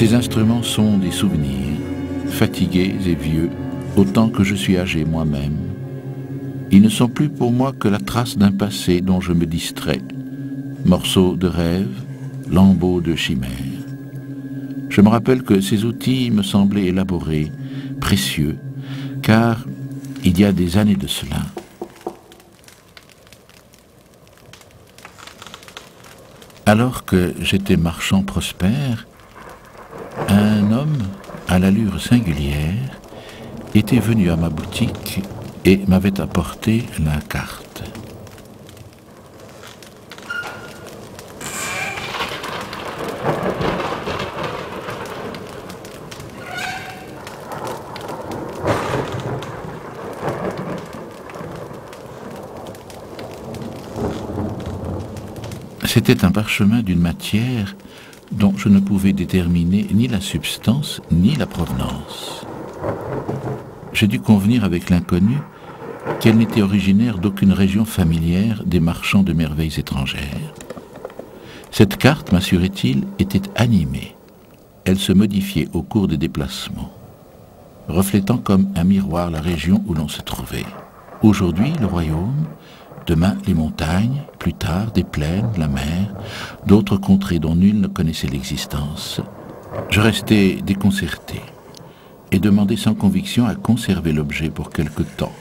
Ces instruments sont des souvenirs, fatigués et vieux, autant que je suis âgé moi-même. Ils ne sont plus pour moi que la trace d'un passé dont je me distrais, morceaux de rêve, lambeaux de chimère. Je me rappelle que ces outils me semblaient élaborés, précieux, car il y a des années de cela, alors que j'étais marchand prospère, un homme à l'allure singulière était venu à ma boutique et m'avait apporté la carte. C'était un parchemin d'une matière dont je ne pouvais déterminer ni la substance ni la provenance. J'ai dû convenir avec l'inconnu qu'elle n'était originaire d'aucune région familière des marchands de merveilles étrangères. Cette carte, m'assurait-il, était animée. Elle se modifiait au cours des déplacements, reflétant comme un miroir la région où l'on se trouvait. Aujourd'hui, le royaume, demain, les montagnes, plus tard, des plaines, la mer, d'autres contrées dont nul ne connaissait l'existence. Je restais déconcerté et demandais sans conviction à conserver l'objet pour quelque temps.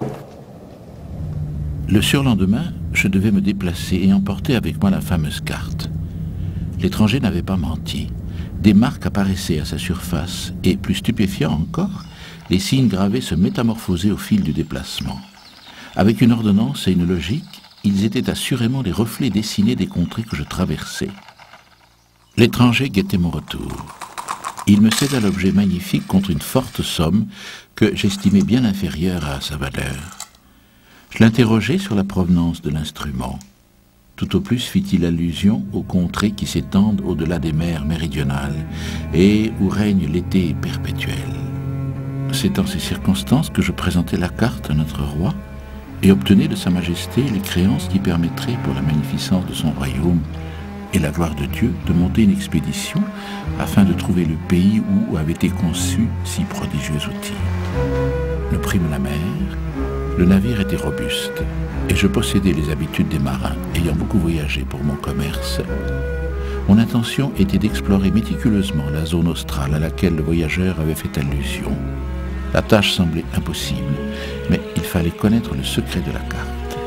Le surlendemain, je devais me déplacer et emporter avec moi la fameuse carte. L'étranger n'avait pas menti. Des marques apparaissaient à sa surface et, plus stupéfiant encore, les signes gravés se métamorphosaient au fil du déplacement. Avec une ordonnance et une logique, ils étaient assurément les reflets dessinés des contrées que je traversais. L'étranger guettait mon retour. Il me céda l'objet magnifique contre une forte somme que j'estimais bien inférieure à sa valeur. Je l'interrogeai sur la provenance de l'instrument. Tout au plus fit-il allusion aux contrées qui s'étendent au-delà des mers méridionales et où règne l'été perpétuel. C'est en ces circonstances que je présentai la carte à notre roi et obtenait de sa majesté les créances qui permettraient, pour la magnificence de son royaume et la gloire de Dieu, de monter une expédition afin de trouver le pays où avaient été conçus si prodigieux outils. Nous prîmes la mer, le navire était robuste, et je possédais les habitudes des marins, ayant beaucoup voyagé pour mon commerce. Mon intention était d'explorer méticuleusement la zone australe à laquelle le voyageur avait fait allusion. La tâche semblait impossible, mais il fallait connaître le secret de la carte.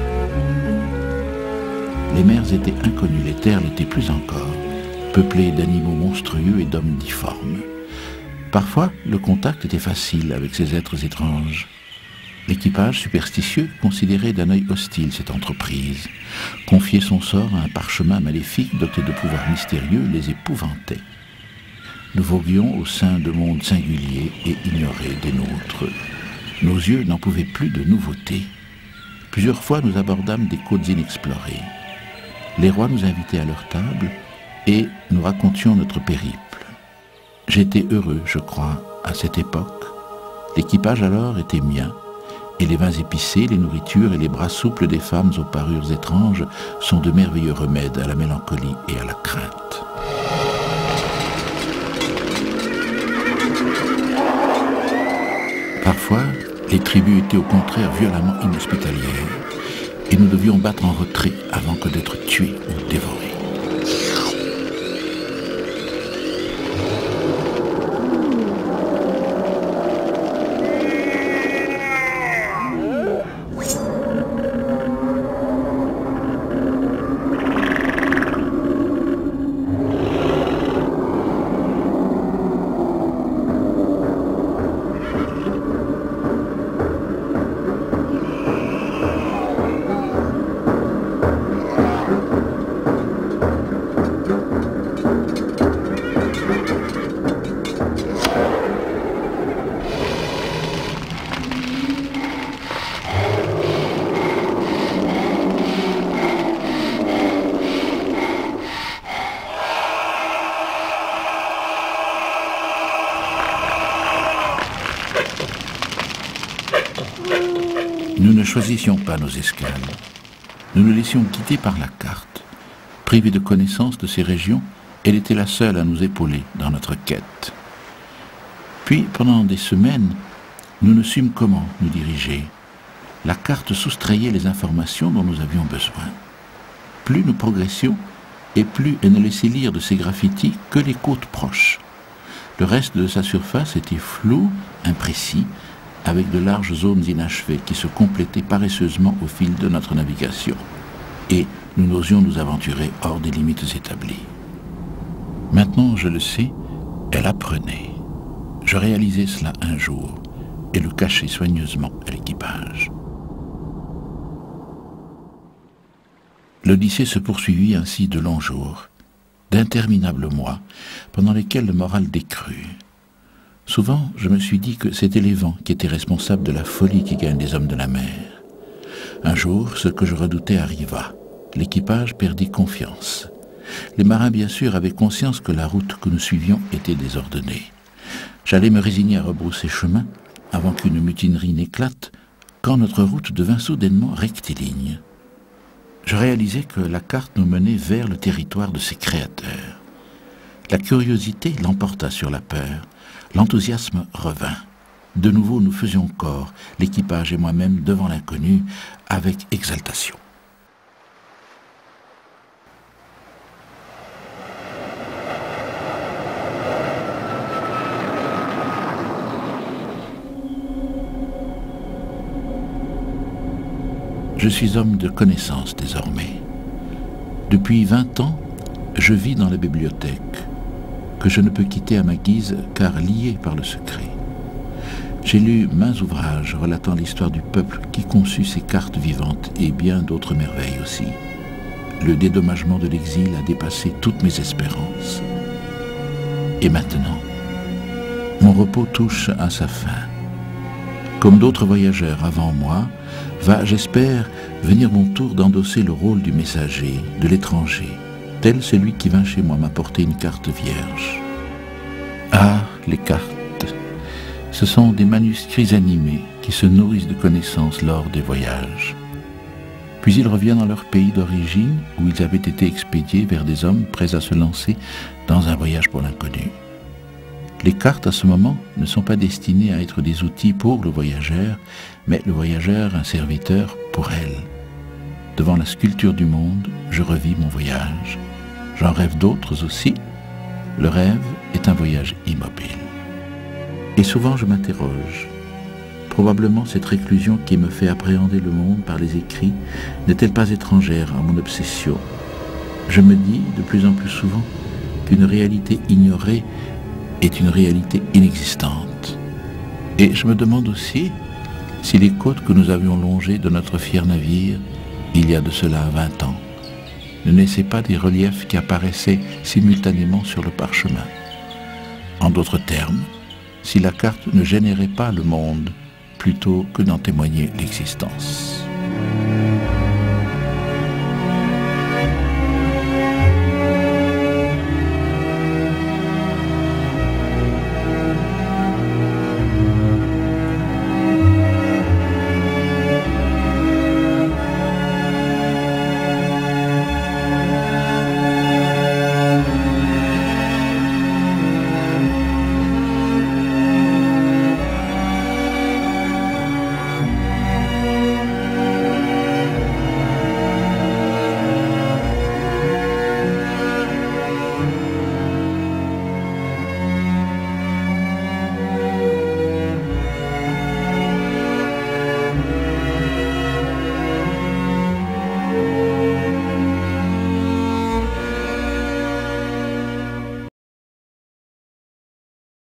Les mers étaient inconnues, les terres l'étaient plus encore, peuplées d'animaux monstrueux et d'hommes difformes. Parfois, le contact était facile avec ces êtres étranges. L'équipage superstitieux considérait d'un œil hostile cette entreprise. Confier son sort à un parchemin maléfique doté de pouvoirs mystérieux les épouvantait. Nous voguions au sein de mondes singuliers et ignorés des nôtres. Nos yeux n'en pouvaient plus de nouveautés. Plusieurs fois, nous abordâmes des côtes inexplorées. Les rois nous invitaient à leur table et nous racontions notre périple. J'étais heureux, je crois, à cette époque. L'équipage alors était mien, et les vins épicés, les nourritures et les bras souples des femmes aux parures étranges sont de merveilleux remèdes à la mélancolie et à la crainte. Parfois, les tribus étaient au contraire violemment inhospitalières, et nous devions battre en retrait avant que d'être tués ou dévorés. Nous ne choisissions pas nos escales. Nous nous laissions guider par la carte. Privés de connaissance de ces régions, Elle était la seule à nous épauler dans notre quête. Puis, pendant des semaines, nous ne sûmes comment nous diriger. La carte soustrayait les informations dont nous avions besoin. Plus nous progressions, et plus elle ne laissait lire de ces graffitis que les côtes proches. Le reste de sa surface était flou, imprécis, avec de larges zones inachevées qui se complétaient paresseusement au fil de notre navigation. Et nous n'osions nous aventurer hors des limites établies. Maintenant, je le sais, elle apprenait. Je réalisai cela un jour et le cachai soigneusement à l'équipage. L'Odyssée se poursuivit ainsi de longs jours, d'interminables mois, pendant lesquels le moral décrut. Souvent, je me suis dit que c'était les vents qui étaient responsables de la folie qui gagne les hommes de la mer. Un jour, ce que je redoutais arriva. L'équipage perdit confiance. Les marins, bien sûr, avaient conscience que la route que nous suivions était désordonnée. J'allais me résigner à rebrousser chemin, avant qu'une mutinerie n'éclate, quand notre route devint soudainement rectiligne. Je réalisais que la carte nous menait vers le territoire de ses créateurs. La curiosité l'emporta sur la peur. L'enthousiasme revint. De nouveau, nous faisions corps, l'équipage et moi-même, devant l'inconnu, avec exaltation. Je suis homme de connaissance désormais. Depuis 20 ans, je vis dans la bibliothèque, que je ne peux quitter à ma guise car lié par le secret. J'ai lu maints ouvrages relatant l'histoire du peuple qui conçut ces cartes vivantes et bien d'autres merveilles aussi. Le dédommagement de l'exil a dépassé toutes mes espérances. Et maintenant, mon repos touche à sa fin. Comme d'autres voyageurs avant moi, va, j'espère, venir mon tour d'endosser le rôle du messager, de l'étranger, tel celui qui vint chez moi m'apporter une carte vierge. Ah, les cartes! Ce sont des manuscrits animés qui se nourrissent de connaissances lors des voyages. Puis ils reviennent dans leur pays d'origine où ils avaient été expédiés vers des hommes prêts à se lancer dans un voyage pour l'inconnu. Les cartes, à ce moment, ne sont pas destinées à être des outils pour le voyageur, mais le voyageur un serviteur pour elle. Devant la sculpture du monde, je revis mon voyage. J'en rêve d'autres aussi. Le rêve est un voyage immobile. Et souvent je m'interroge. Probablement cette réclusion qui me fait appréhender le monde par les écrits n'est-elle pas étrangère à mon obsession? Je me dis de plus en plus souvent qu'une réalité ignorée est une réalité inexistante. Et je me demande aussi si les côtes que nous avions longées de notre fier navire, il y a de cela 20 ans, ne naissaient pas des reliefs qui apparaissaient simultanément sur le parchemin. En d'autres termes, si la carte ne générait pas le monde plutôt que d'en témoigner l'existence.